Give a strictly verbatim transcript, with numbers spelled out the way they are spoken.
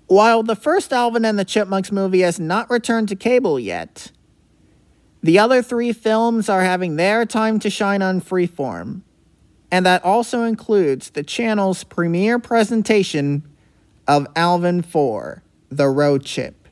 While the first Alvin and the Chipmunks movie has not returned to cable yet, the other three films are having their time to shine on Freeform, and that also includes the channel's premiere presentation of Alvin four, The Road Chip.